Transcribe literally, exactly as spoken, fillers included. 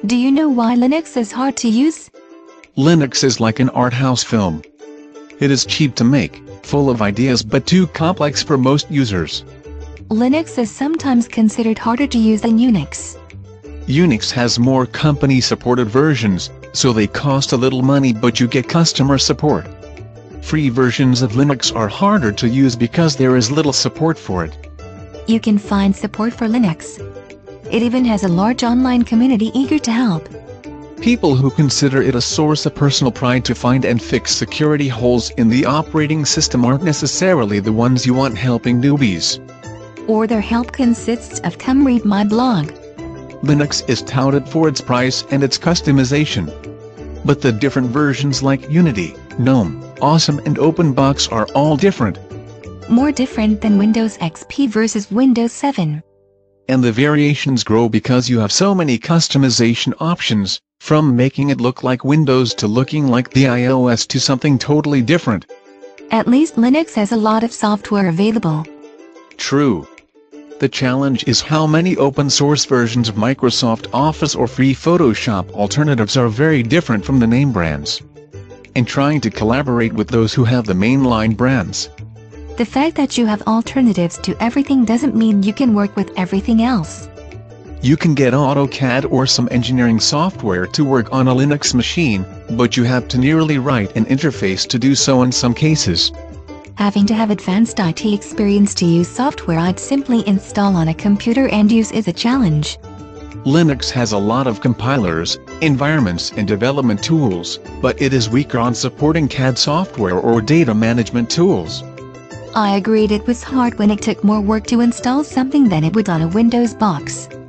Do you know why Linux is hard to use? Linux is like an art house film. It is cheap to make, full of ideas but too complex for most users. Linux is sometimes considered harder to use than Unix. Unix has more company-supported versions, so they cost a little money but you get customer support. Free versions of Linux are harder to use because there is little support for it. You can find support for Linux. It even has a large online community eager to help. People who consider it a source of personal pride to find and fix security holes in the operating system aren't necessarily the ones you want helping newbies. Or their help consists of "come read my blog." Linux is touted for its price and its customization. But the different versions like Unity, Gnome, Awesome and OpenBox are all different. More different than Windows X P versus Windows seven. And the variations grow because you have so many customization options, from making it look like Windows to looking like the iOS to something totally different. At least Linux has a lot of software available. True. The challenge is how many open-source versions of Microsoft Office or free Photoshop alternatives are very different from the name brands. And trying to collaborate with those who have the mainline brands. The fact that you have alternatives to everything doesn't mean you can work with everything else. You can get AutoCAD or some engineering software to work on a Linux machine, but you have to nearly write an interface to do so in some cases. Having to have advanced I T experience to use software I'd simply install on a computer and use is a challenge. Linux has a lot of compilers, environments and development tools, but it is weaker on supporting C A D software or data management tools. I agreed it was hard when it took more work to install something than it would on a Windows box.